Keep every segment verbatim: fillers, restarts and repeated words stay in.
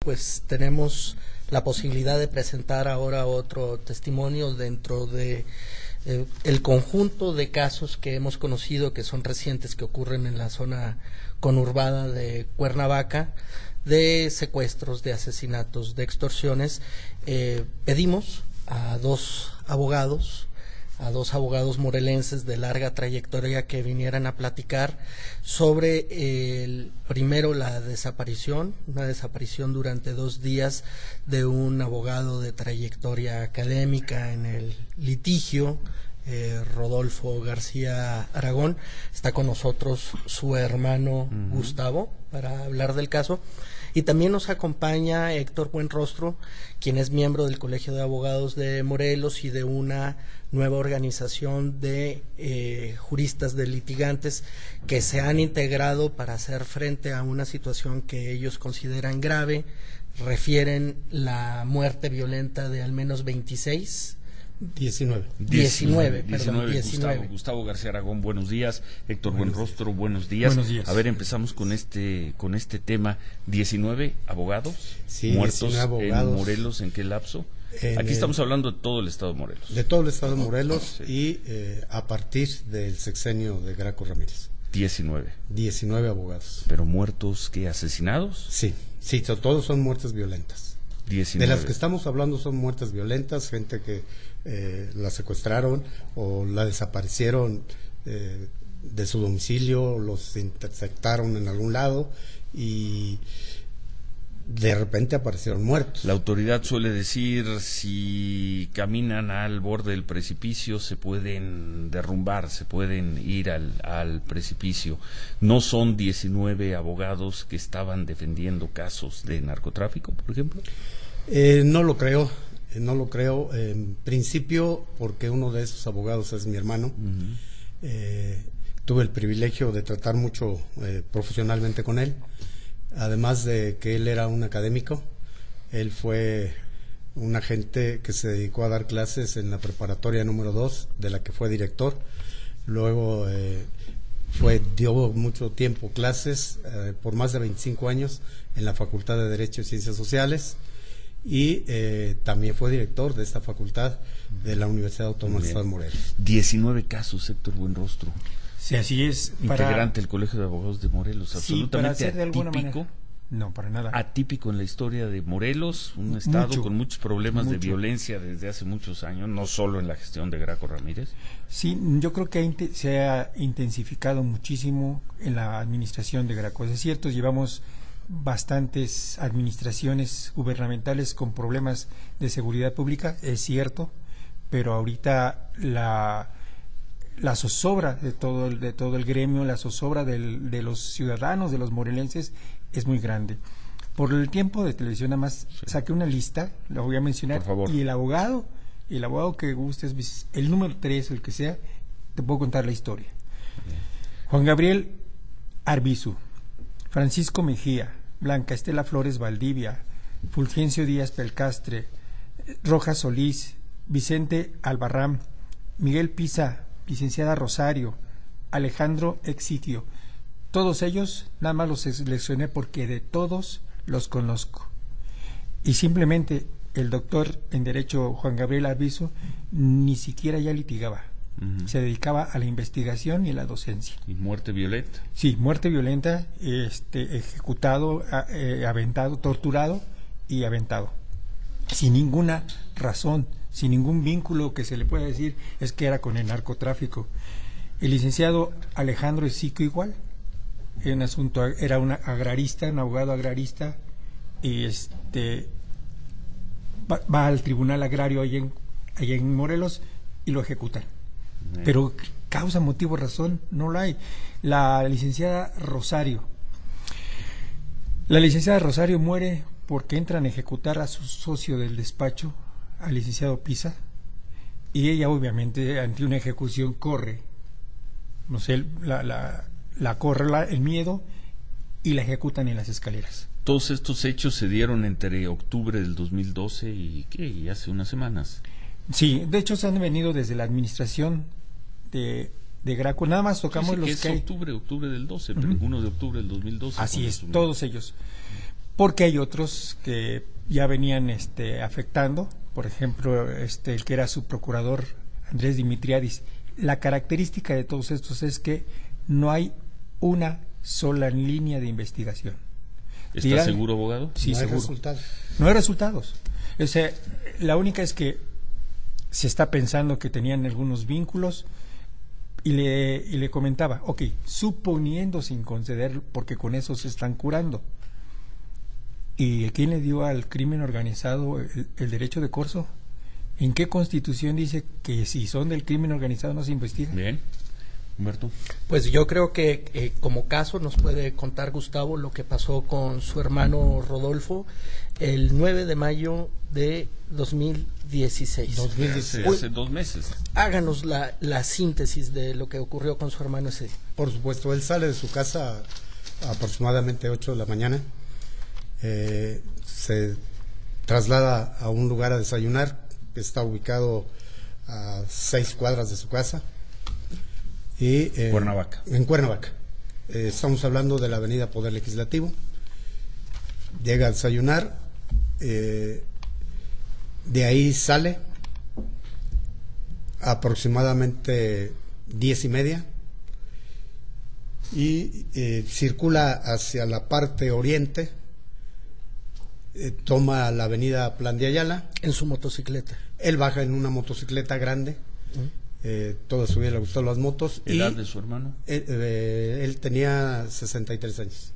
pues tenemos la posibilidad de presentar ahora otro testimonio dentro de eh, el conjunto de casos que hemos conocido, que son recientes, que ocurren en la zona conurbada de Cuernavaca, de secuestros, de asesinatos, de extorsiones. Eh, pedimos a dos abogados, a dos abogados morelenses de larga trayectoria que vinieran a platicar sobre el, primero la desaparición, una desaparición durante dos días de un abogado de trayectoria académica en el litigio, eh, Rodolfo García Aragón. Está con nosotros su hermano uh-huh. Gustavo para hablar del caso. Y también nos acompaña Héctor Buenrostro, quien es miembro del Colegio de Abogados de Morelos y de una nueva organización de eh, juristas de litigantes que se han integrado para hacer frente a una situación que ellos consideran grave. Refieren la muerte violenta de al menos veintiséis. diecinueve. diecinueve, perdón, diecinueve, diecinueve. Gustavo, Gustavo García Aragón, buenos días. Héctor Buenrostro, buenos días. Buenos días. A ver, empezamos con este con este tema. diecinueve abogados sí, muertos abogados. en Morelos, ¿en qué lapso? En Aquí el, estamos hablando de todo el estado de Morelos. De todo el estado de Morelos sí. y eh, a partir del sexenio de Graco Ramírez. diecinueve. diecinueve abogados. ¿Pero muertos qué? ¿Asesinados? Sí, sí, todos son muertes violentas. diecinueve. De las que estamos hablando son muertes violentas, gente que eh, la secuestraron o la desaparecieron eh, de su domicilio, los interceptaron en algún lado y de repente aparecieron muertos. La autoridad suele decir, si caminan al borde del precipicio se pueden derrumbar, se pueden ir al, al precipicio. ¿No son diecinueve abogados que estaban defendiendo casos de narcotráfico, por ejemplo? Eh, no lo creo, eh, no lo creo. En principio, porque uno de esos abogados es mi hermano. Uh-huh. eh, tuve el privilegio de tratar mucho eh, profesionalmente con él. Además de que él era un académico, él fue un agente que se dedicó a dar clases en la preparatoria número dos, de la que fue director. Luego eh, fue dio mucho tiempo clases, eh, por más de veinticinco años, en la Facultad de Derecho y Ciencias Sociales. Y eh, también fue director de esta facultad de la Universidad Autónoma del Estado de Morelos. diecinueve casos, Héctor Buenrostro. Sí, así es. Integrante para... del Colegio de Abogados de Morelos, absolutamente sí, para hacer de atípico. Manera... No, para nada. Atípico en la historia de Morelos, un estado mucho, con muchos problemas mucho. de violencia desde hace muchos años, no solo en la gestión de Graco Ramírez. Sí, yo creo que ha se ha intensificado muchísimo en la administración de Graco. Es cierto, llevamos bastantes administraciones gubernamentales con problemas de seguridad pública, es cierto, pero ahorita la la zozobra de todo el, de todo el gremio, la zozobra del, de los ciudadanos, de los morelenses, es muy grande. Por el tiempo de televisión, nada más sí. saqué una lista, la voy a mencionar, por favor. Y el abogado, el abogado que gustes, el número tres, el que sea, te puedo contar la historia. Bien. Juan Gabriel Arbizu, Francisco Mejía, Blanca Estela Flores Valdivia, Fulgencio Díaz Pelcastre, Rojas Solís, Vicente Albarrán, Miguel Pisa, licenciada Rosario, Alejandro Exitio. Todos ellos, nada más los seleccioné porque de todos los conozco. Y simplemente el doctor en Derecho Juan Gabriel Arbizu ni siquiera ya litigaba. Uh-huh. Se dedicaba a la investigación y a la docencia. ¿Y muerte violenta? Sí, muerte violenta, este, ejecutado, eh, aventado, torturado y aventado. Sin ninguna razón, sin ningún vínculo que se le pueda decir es que era con el narcotráfico. El licenciado Alejandro Exitio igual, era un asunto, era un agrarista, un abogado agrarista, y este va, va al tribunal agrario allá en, allá en Morelos y lo ejecutan. Bien. Pero causa, motivo, razón, no la hay. La licenciada Rosario, la licenciada Rosario muere porque entran a ejecutar a su socio del despacho, al licenciado Pisa, y ella obviamente ante una ejecución corre, no sé, la, la, la corre la, el miedo y la ejecutan en las escaleras. Todos estos hechos se dieron entre octubre del dos mil doce y ¿qué? Y hace unas semanas. Sí, de hecho se han venido desde la administración de, de Graco, nada más tocamos sí, sí, los que es que hay... octubre, octubre del doce, pero uh-huh. ninguno de octubre del dos mil doce. Así es, todos ellos. porque hay otros que ya venían este, afectando, por ejemplo, este, el que era su procurador, Andrés Dimitriadis. La característica de todos estos es que no hay una sola línea de investigación. ¿Está Dirán, seguro, abogado? Sí, no hay seguro. resultados. No hay resultados. O sea, la única es que se está pensando que tenían algunos vínculos y le, y le comentaba, ok, suponiendo sin conceder, porque con eso se están curando. ¿Y quién le dio al crimen organizado el, el derecho de corso? ¿En qué constitución dice que si son del crimen organizado no se investiga? Bien. Humberto. Pues yo creo que eh, como caso nos puede contar Gustavo lo que pasó con su hermano Rodolfo el nueve de mayo de dos mil dieciséis. dos mil dieciséis. Hace, hace dos meses. Háganos la, la síntesis de lo que ocurrió con su hermano ese día. Por supuesto, él sale de su casa a aproximadamente ocho de la mañana, eh, se traslada a un lugar a desayunar que está ubicado a seis cuadras de su casa. Y, eh, Cuernavaca. En Cuernavaca. Eh, estamos hablando de la avenida Poder Legislativo. Llega a desayunar, eh, de ahí sale aproximadamente diez y media y eh, circula hacia la parte oriente, eh, toma la avenida Plan de Ayala. En su motocicleta. Él baja en una motocicleta grande. ¿Mm? Eh, toda su vida le gustaron las motos. ¿Edad y, de su hermano? Eh, eh, él tenía sesenta y tres años.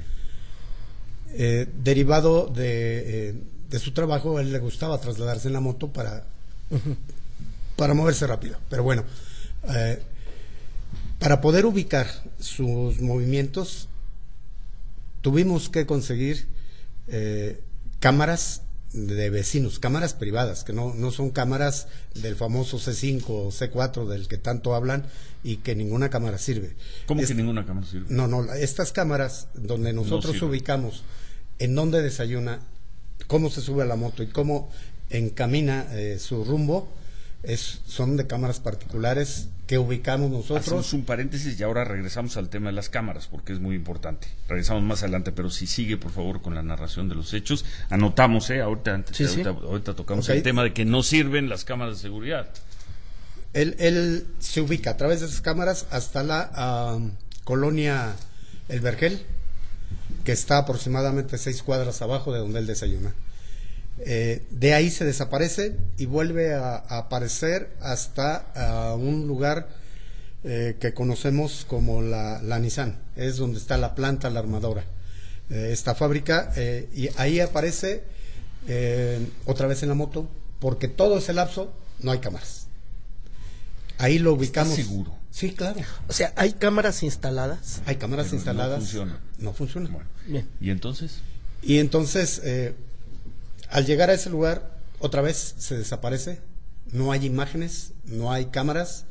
Eh, derivado de, eh, de su trabajo, a él le gustaba trasladarse en la moto para, uh-huh. para moverse rápido. Pero bueno, eh, para poder ubicar sus movimientos, tuvimos que conseguir eh, cámaras de vecinos, cámaras privadas, que no, no son cámaras del famoso C cinco o C cuatro del que tanto hablan y que ninguna cámara sirve. ¿Cómo es, que ninguna cámara sirve? No, no, estas cámaras donde nosotros no ubicamos en dónde desayuna, cómo se sube a la moto y cómo encamina eh, su rumbo, es, son de cámaras particulares que ubicamos nosotros. Hacemos un paréntesis y ahora regresamos al tema de las cámaras porque es muy importante. Regresamos más adelante, pero si sigue por favor con la narración de los hechos, anotamos, eh, ahorita, antes, sí, ahorita, sí. ahorita tocamos okay. el tema de que no sirven las cámaras de seguridad. Él, él se ubica a través de esas cámaras hasta la uh, colonia El Vergel, que está aproximadamente seis cuadras abajo de donde él desayuna. Eh, de ahí se desaparece y vuelve a, a aparecer hasta a un lugar eh, que conocemos como la, la Nissan, es donde está la planta, la armadora, eh, esta fábrica, eh, y ahí aparece eh, otra vez en la moto, porque todo ese lapso no hay cámaras. Ahí lo ubicamos. ¿Estás seguro? Sí, claro. O sea, ¿hay cámaras instaladas? Hay cámaras Pero instaladas. No funciona. No funciona. Bueno. Bien. ¿Y entonces? Y entonces, eh, al llegar a ese lugar, otra vez se desaparece, no hay imágenes, no hay cámaras,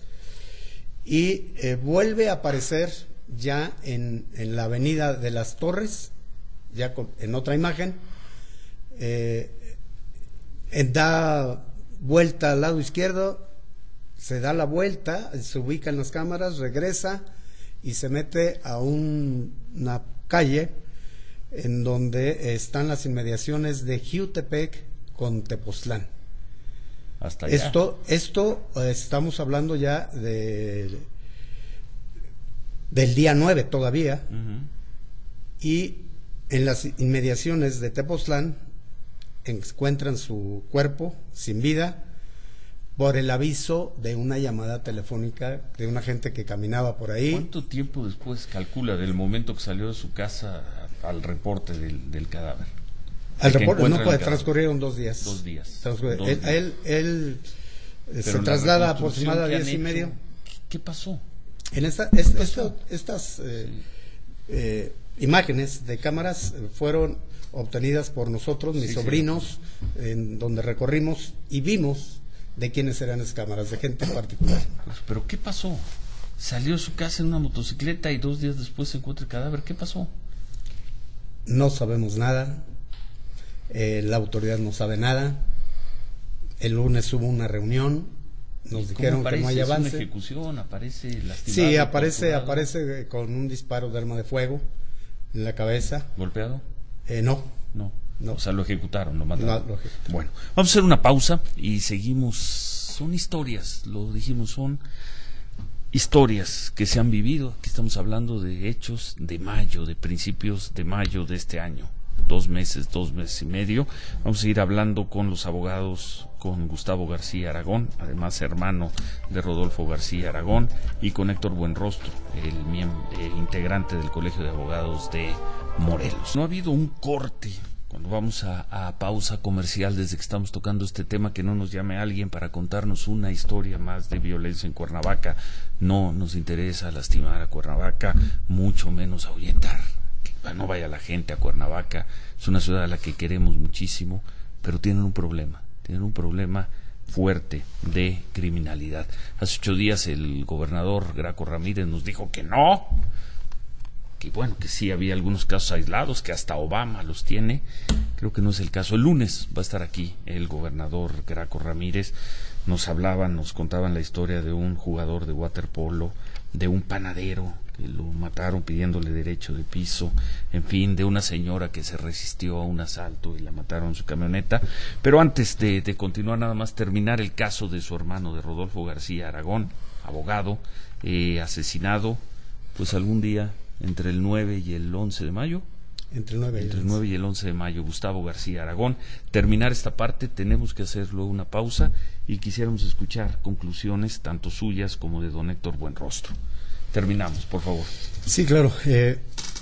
y eh, vuelve a aparecer ya en, en la avenida de las Torres, ya con, en otra imagen, eh, eh, da vuelta al lado izquierdo, se da la vuelta, se ubica en las cámaras, regresa y se mete a un, una calle en donde están las inmediaciones de Jiutepec con Tepoztlán. Hasta allá. Esto, esto eh, estamos hablando ya de del día nueve todavía, Uh-huh. y en las inmediaciones de Tepoztlán encuentran su cuerpo sin vida por el aviso de una llamada telefónica de una gente que caminaba por ahí. ¿Cuánto tiempo después calcula del momento que salió de su casa al reporte del, del cadáver? Al Que reporte no encuentran puede, el cadáver. transcurrieron dos días. Dos días. Transcurri- Dos él, días. él, él, eh, se Pero la traslada reconstrucción aproximadamente a que diez y han medio. hecho, ¿Qué pasó? En esta, es- esto- estas eh, eh, imágenes de cámaras eh, fueron obtenidas por nosotros, mis Sí, sobrinos, en donde recorrimos y vimos de quiénes eran esas cámaras, de gente particular. Pues, ¿pero qué pasó? Salió de su casa en una motocicleta y dos días después se encuentra el cadáver. ¿Qué pasó? No sabemos nada, eh, la autoridad no sabe nada. El lunes hubo una reunión, nos dijeron que no hay ¿Es una avance. ejecución? ¿Aparece lastimado? Sí, aparece, torturado, aparece eh, con un disparo de arma de fuego en la cabeza. ¿Golpeado? Eh, no, No. No. O sea, lo ejecutaron, lo mataron. No, lo ejecutaron. Bueno, vamos a hacer una pausa y seguimos. Son historias, lo dijimos, son historias que se han vivido. Aquí estamos hablando de hechos de mayo, de principios de mayo de este año. Dos meses, dos meses y medio. Vamos a ir hablando con los abogados, con Gustavo García Aragón, además hermano de Rodolfo García Aragón, y con Héctor Buenrostro, el miembro, eh, integrante del Colegio de Abogados de Morelos. No ha habido un corte cuando vamos a, a pausa comercial desde que estamos tocando este tema, que no nos llame alguien para contarnos una historia más de violencia en Cuernavaca. No nos interesa lastimar a Cuernavaca, mucho menos ahuyentar. Que no vaya la gente a Cuernavaca. Es una ciudad a la que queremos muchísimo, pero tienen un problema, tienen un problema fuerte de criminalidad. Hace ocho días el gobernador Graco Ramírez nos dijo que no, que bueno, que sí había algunos casos aislados, que hasta Obama los tiene. Creo que no es el caso. El lunes va a estar aquí el gobernador Graco Ramírez. Nos hablaban, nos contaban la historia de un jugador de waterpolo, de un panadero que lo mataron pidiéndole derecho de piso, en fin, de una señora que se resistió a un asalto y la mataron en su camioneta. Pero antes de, de continuar, nada más terminar el caso de su hermano, de Rodolfo García Aragón, abogado, eh, asesinado, pues algún día entre el nueve y el once de mayo. Entre el nueve, entre el nueve y el once de mayo, Gustavo García Aragón. Terminar esta parte, tenemos que hacer luego una pausa y quisiéramos escuchar conclusiones tanto suyas como de don Héctor Buenrostro. Terminamos, por favor. Sí, claro. Eh,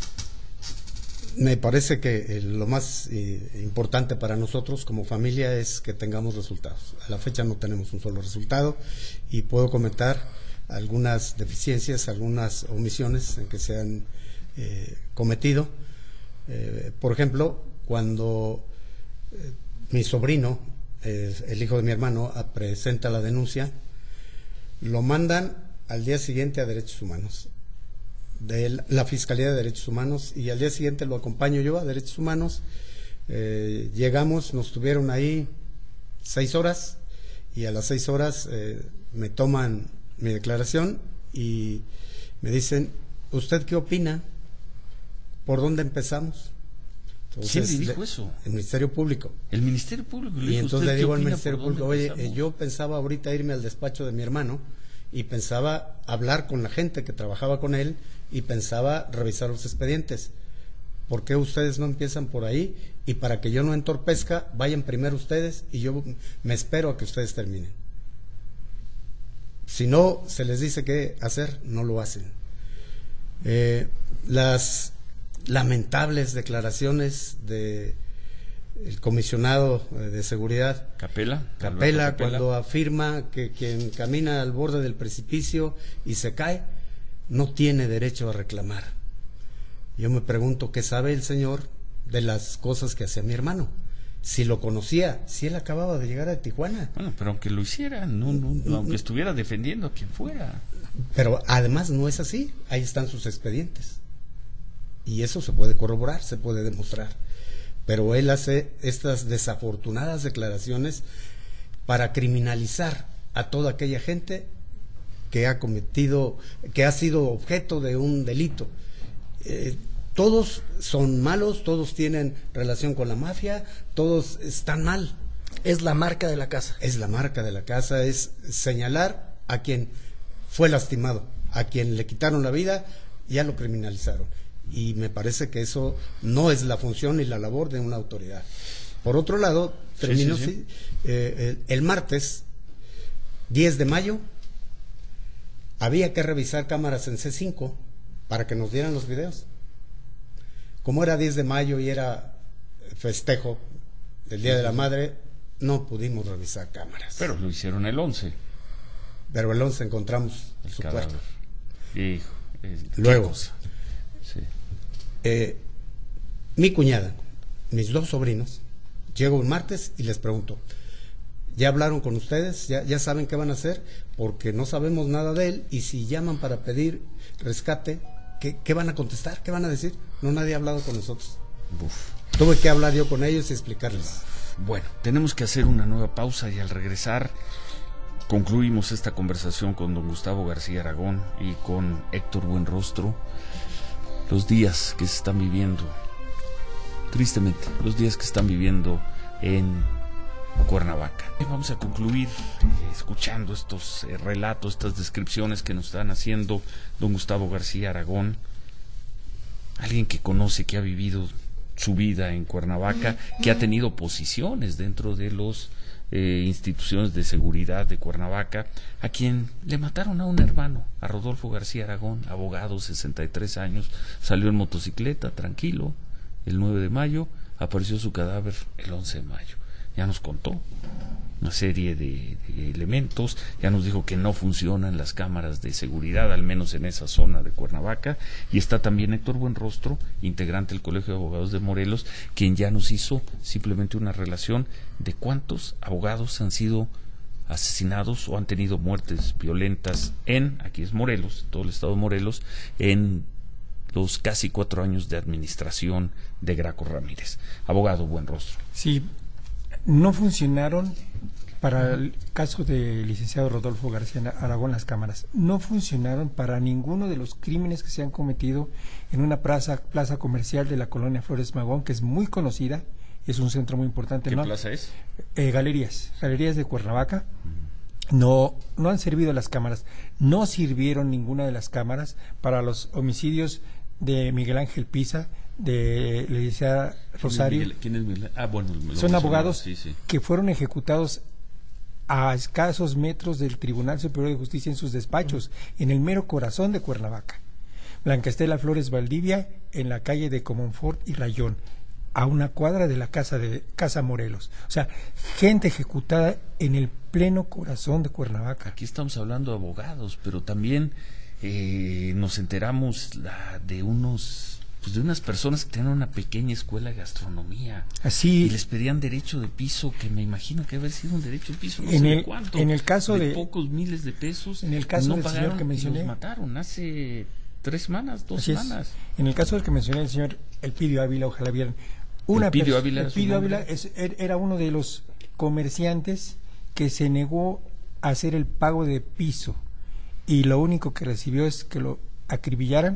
me parece que eh, lo más eh, importante para nosotros como familia es que tengamos resultados. A la fecha no tenemos un solo resultado y puedo comentar algunas deficiencias, algunas omisiones en que se han eh, cometido. Eh, por ejemplo, cuando eh, mi sobrino, eh, el hijo de mi hermano, presenta la denuncia, lo mandan al día siguiente a Derechos Humanos, de la Fiscalía de Derechos Humanos, y al día siguiente lo acompaño yo a Derechos Humanos. Eh, llegamos, nos tuvieron ahí seis horas, y a las seis horas eh, me toman mi declaración y me dicen, ¿usted qué opina? ¿Por dónde empezamos? Entonces, ¿quién le dijo le, eso? El Ministerio Público. El Ministerio Público. Y entonces le digo al Ministerio Público, oye, empezamos? yo pensaba ahorita irme al despacho de mi hermano y pensaba hablar con la gente que trabajaba con él y pensaba revisar los expedientes. ¿Por qué ustedes no empiezan por ahí? Y para que yo no entorpezca, vayan primero ustedes y yo me espero a que ustedes terminen. Si no se les dice qué hacer, no lo hacen. Eh, las lamentables declaraciones de el comisionado de seguridad Capela, Capela, Capela, cuando afirma que quien camina al borde del precipicio y se cae no tiene derecho a reclamar. Yo me pregunto qué sabe el señor de las cosas que hacía mi hermano, si lo conocía, si él acababa de llegar a Tijuana. Bueno, pero aunque lo hiciera, no, no, no, aunque estuviera defendiendo a quien fuera. Pero además no es así, ahí están sus expedientes. Y eso se puede corroborar, se puede demostrar. Pero él hace estas desafortunadas declaraciones para criminalizar a toda aquella gente que ha cometido, que ha sido objeto de un delito. Eh, todos son malos, todos tienen relación con la mafia, todos están mal. Es la marca de la casa. Es la marca de la casa, es señalar a quien fue lastimado, a quien le quitaron la vida, ya lo criminalizaron. Y me parece que eso no es la función y la labor de una autoridad. Por otro lado, termino sí, sí, sí. Eh, el, el martes diez de mayo había que revisar cámaras en C cinco para que nos dieran los videos. Como era diez de mayo y era festejo del Día de la Madre, no pudimos revisar cámaras. Pero lo hicieron el once. Pero el once encontramos el su cadáver. cuerpo. Hijo, eh, Luego, sí. eh, mi cuñada, mis dos sobrinos, llego el martes y les pregunto, ¿ya hablaron con ustedes? ¿Ya, ya saben qué van a hacer? Porque no sabemos nada de él, y si llaman para pedir rescate, ¿qué, qué van a contestar? ¿Qué van a decir? No, nadie ha hablado con nosotros. Uf. Tuve que hablar yo con ellos y explicarles. Bueno, tenemos que hacer una nueva pausa y al regresar concluimos esta conversación con don Gustavo García Aragón y con Héctor Buenrostro. Los días que se están viviendo tristemente, los días que están viviendo en Cuernavaca. Vamos a concluir eh, escuchando estos eh, relatos, estas descripciones que nos están haciendo don Gustavo García Aragón, alguien que conoce, que ha vivido su vida en Cuernavaca, que ha tenido posiciones dentro de los eh, instituciones de seguridad de Cuernavaca, a quien le mataron a un hermano, a Rodolfo García Aragón, abogado, sesenta y tres años, salió en motocicleta, tranquilo, el nueve de mayo, apareció su cadáver el once de mayo. Ya nos contó una serie de, de elementos, ya nos dijo que no funcionan las cámaras de seguridad, al menos en esa zona de Cuernavaca, y está también Héctor Buenrostro, integrante del Colegio de Abogados de Morelos, quien ya nos hizo simplemente una relación de cuántos abogados han sido asesinados o han tenido muertes violentas en, aquí es Morelos, todo el estado de Morelos, en los casi cuatro años de administración de Graco Ramírez. Abogado Buenrostro. Sí, no funcionaron para el caso del licenciado Rodolfo García Aragón las cámaras. No funcionaron para ninguno de los crímenes que se han cometido en una plaza, plaza comercial de la colonia Flores Magón, que es muy conocida, es un centro muy importante. ¿Qué ¿no? plaza es? Eh, galerías, Galerías de Cuernavaca. Uh-huh. No, no han servido las cámaras. No sirvieron ninguna de las cámaras para los homicidios de Miguel Ángel Pisa, de la licenciada Rosario. ¿Quién es Miguel? ¿Quién es Miguel? Ah, bueno, son abogados sí, sí. que fueron ejecutados a escasos metros del Tribunal Superior de Justicia en sus despachos, uh-huh. en el mero corazón de Cuernavaca. Blanca Estela Flores Valdivia, en la calle de Comonfort y Rayón, a una cuadra de la casa de Casa Morelos. O sea, gente ejecutada en el pleno corazón de Cuernavaca. Aquí estamos hablando de abogados, pero también eh, nos enteramos la, de unos pues de unas personas que tenían una pequeña escuela de gastronomía. Así. Y les pedían derecho de piso, que me imagino que haber sido un derecho de piso, no en sé el, cuánto. En el caso de, de pocos miles de pesos. En el caso no del pagaron señor que mencioné. Y los mataron hace tres semanas, dos Así semanas. Es. En el caso del que mencioné, el señor Elpidio Ávila, ojalá vieran. Una Elpidio Ávila, Elpidio Ávila es, era uno de los comerciantes que se negó a hacer el pago de piso y lo único que recibió es que lo acribillaran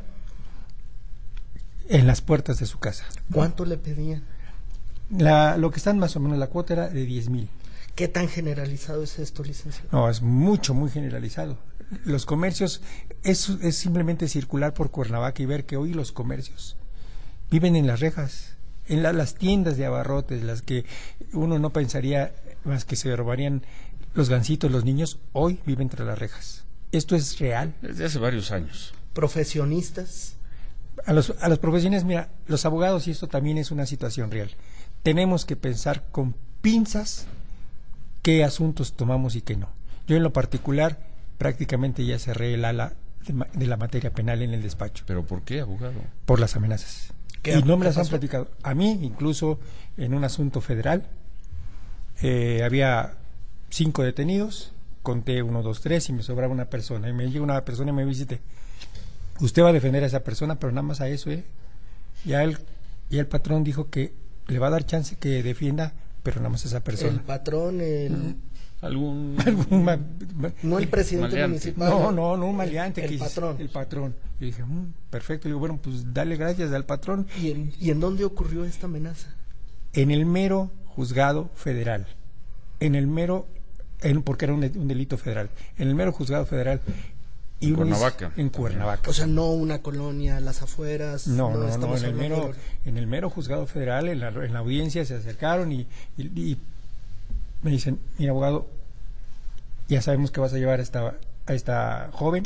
en las puertas de su casa. ¿Cuánto le pedían? La, lo que están más o menos, la cuota era de diez mil. ¿Qué tan generalizado es esto, licenciado? No, es mucho, muy generalizado. Los comercios, es, es simplemente circular por Cuernavaca y ver que hoy los comercios viven en las rejas, en la, las tiendas de abarrotes, las que uno no pensaría más que se robarían los gansitos, los niños, hoy viven entre las rejas. Esto es real. Desde hace varios años. ¿Profesionistas? A los, a los profesionales, mira, los abogados, y esto también es una situación real, tenemos que pensar con pinzas qué asuntos tomamos y qué no. Yo en lo particular prácticamente ya cerré el ala de, de la materia penal en el despacho. ¿Pero por qué, abogado? Por las amenazas. Y no me las han platicado. A mí, incluso en un asunto federal, eh, había cinco detenidos, conté uno, dos, tres y me sobraba una persona. Y me llega una persona y me dice: usted va a defender a esa persona, pero nada más a eso, ¿eh? Ya el, ya el patrón dijo que le va a dar chance que defienda, pero nada más a esa persona. El patrón, el... Mm. ¿Algún...? ¿Algún ma... No el presidente maleante. municipal. No, no, no un maleante. El, que el patrón. El patrón. Y dije, mmm, perfecto. Y digo, bueno, pues dale gracias al patrón. ¿Y en, ¿Y en dónde ocurrió esta amenaza? En el mero juzgado federal. En el mero... En, porque era un, un delito federal. En el mero juzgado federal. Y en Cuernavaca. En Cuernavaca. O sea, no una colonia, las afueras. No, no, no, no en, el mero, de... en el mero juzgado federal, en la, en la audiencia se acercaron y, y, y me dicen: mira, abogado, ya sabemos que vas a llevar a esta, a esta joven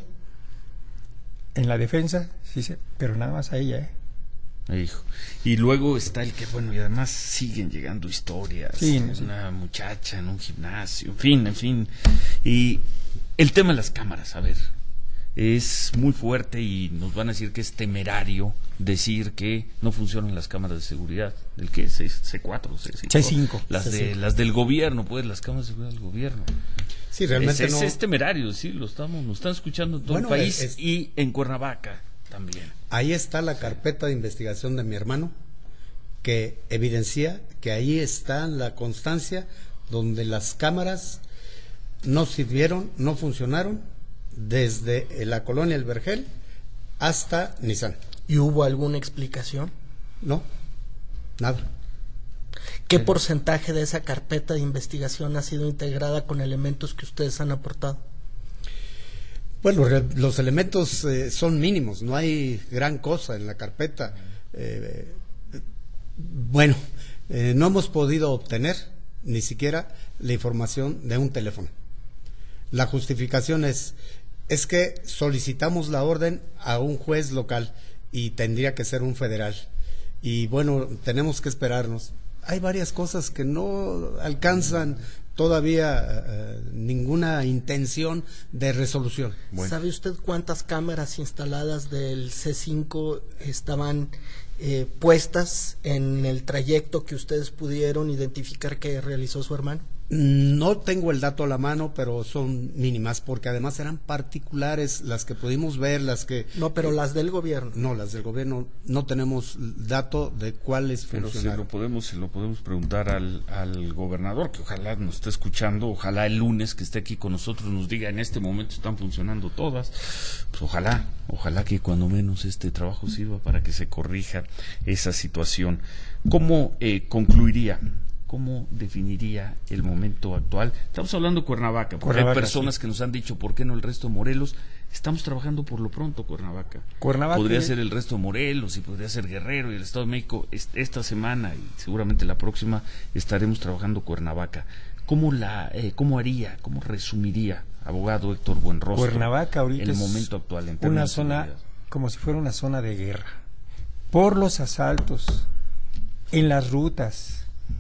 en la defensa, sí, sí, pero nada más a ella, ¿eh? Hijo. Y luego está el que, bueno, y además siguen llegando historias. Sí, sí. Una muchacha en un gimnasio, en fin, en fin. Y el tema de las cámaras, a ver, es muy fuerte y nos van a decir que es temerario decir que no funcionan las cámaras de seguridad. ¿Del qué? C cuatro, C cinco. Las, C cinco. de, las del gobierno, pues, las cámaras de seguridad del gobierno. Sí, realmente es, no... es, es temerario, sí, lo estamos, nos están escuchando en todo bueno, el país es... y en Cuernavaca también. Ahí está la carpeta de investigación de mi hermano, que evidencia que ahí está la constancia donde las cámaras no sirvieron, no funcionaron, desde la colonia El Vergel hasta Nissan. ¿Y hubo alguna explicación? No. nada. ¿Qué porcentaje de esa carpeta de investigación ha sido integrada con elementos que ustedes han aportado? Bueno, los elementos eh, son mínimos, no hay gran cosa en la carpeta. Eh, bueno, eh, no hemos podido obtener ni siquiera la información de un teléfono. La justificación es, es que solicitamos la orden a un juez local y tendría que ser un federal. Y bueno, tenemos que esperarnos. Hay varias cosas que no alcanzan todavía eh, ninguna intención de resolución. Bueno. ¿Sabe usted cuántas cámaras instaladas del C cinco estaban eh, puestas en el trayecto que ustedes pudieron identificar que realizó su hermano? No tengo el dato a la mano, pero son mínimas, porque además eran particulares las que pudimos ver, las que... No, pero eh, las del gobierno. No, las del gobierno no tenemos dato de cuáles funcionaron. Pero se lo podemos, se lo podemos preguntar al, al gobernador, que ojalá nos esté escuchando, ojalá el lunes que esté aquí con nosotros nos diga, en este momento están funcionando todas. Pues ojalá, ojalá que cuando menos este trabajo sirva para que se corrija esa situación. ¿Cómo eh, concluiría? ¿Cómo definiría el momento actual? Estamos hablando de Cuernavaca, porque Cuernavaca, hay personas sí. que nos han dicho, ¿por qué no el resto de Morelos? Estamos trabajando por lo pronto Cuernavaca. Cuernavaca podría es... ser el resto de Morelos y podría ser Guerrero y el Estado de México. Esta semana y seguramente la próxima estaremos trabajando Cuernavaca. ¿Cómo, la, eh, cómo haría, cómo resumiría, abogado Héctor Buenrostro, Cuernavaca ahorita el es momento actual en una zona como si fuera una zona de guerra? Por los asaltos, en las rutas,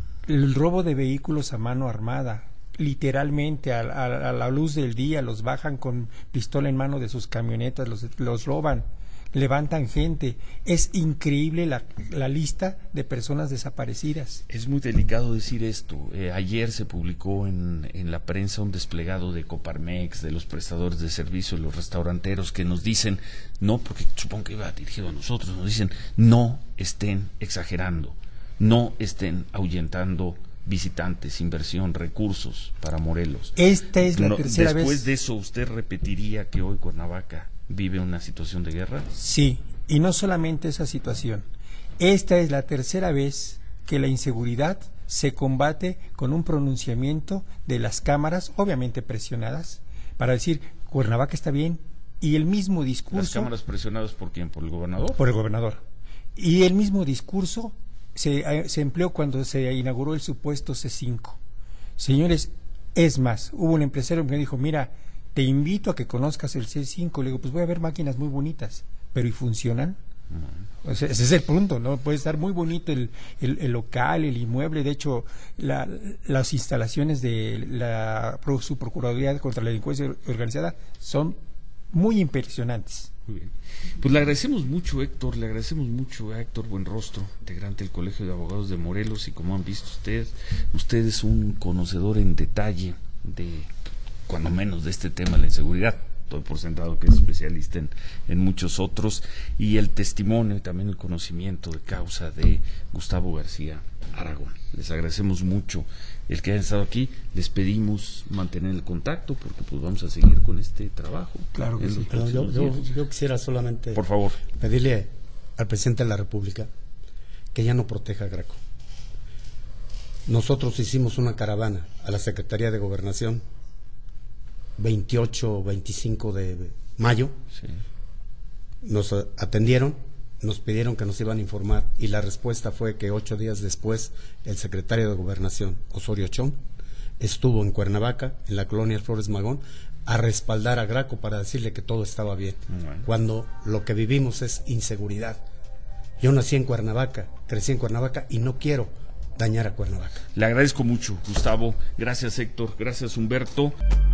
el robo de vehículos a mano armada, literalmente a, a, a la luz del día los bajan con pistola en mano de sus camionetas, los, los roban, levantan gente. Es increíble la, la lista de personas desaparecidas. Es muy delicado decir esto. Eh, ayer se publicó en, en la prensa un desplegado de Coparmex, de los prestadores de servicios, los restauranteros, que nos dicen, no, porque supongo que iba dirigido a nosotros, nos dicen, no estén exagerando. No estén ahuyentando visitantes, inversión, recursos para Morelos. Esta es la no, tercera después vez. Después de eso, ¿usted repetiría que hoy Cuernavaca vive una situación de guerra? Sí, y no solamente esa situación. Esta es la tercera vez que la inseguridad se combate con un pronunciamiento de las cámaras, obviamente presionadas, para decir, Cuernavaca está bien, y el mismo discurso... ¿Las cámaras presionadas por quién? ¿Por el gobernador? Por el gobernador. Y el mismo discurso... Se, se empleó cuando se inauguró el supuesto C cinco. Señores, es más, hubo un empresario que me dijo, mira, te invito a que conozcas el C cinco. Le digo, pues voy a ver máquinas muy bonitas, pero ¿y funcionan? Uh-huh. O sea, ese es el punto, ¿no? Puede estar muy bonito el, el, el local, el inmueble. De hecho, la, las instalaciones de la Subprocuraduría contra la Delincuencia Organizada son muy impresionantes. Muy bien. Pues le agradecemos mucho, Héctor, le agradecemos mucho a Héctor Buenrostro, integrante del Colegio de Abogados de Morelos, y como han visto ustedes, usted es un conocedor en detalle de, cuando menos, de este tema de la inseguridad. Doy por sentado que es especialista en, en muchos otros, y el testimonio y también el conocimiento de causa de Gustavo García Aragón. Les agradecemos mucho el que hayan estado aquí. Les pedimos mantener el contacto porque pues vamos a seguir con este trabajo. Claro que sí. Pero yo, yo, yo quisiera solamente por favor pedirle al presidente de la República que ya no proteja a Graco. Nosotros hicimos una caravana a la Secretaría de Gobernación veintiocho o veinticinco de mayo. Sí. Nos atendieron, nos pidieron que nos iban a informar y la respuesta fue que ocho días después el secretario de Gobernación, Osorio Chong, estuvo en Cuernavaca, en la colonia Flores Magón, a respaldar a Graco para decirle que todo estaba bien, bueno. Cuando lo que vivimos es inseguridad. Yo nací en Cuernavaca, crecí en Cuernavaca y no quiero dañar a Cuernavaca. Le agradezco mucho, Gustavo. Gracias, Héctor. Gracias, Humberto.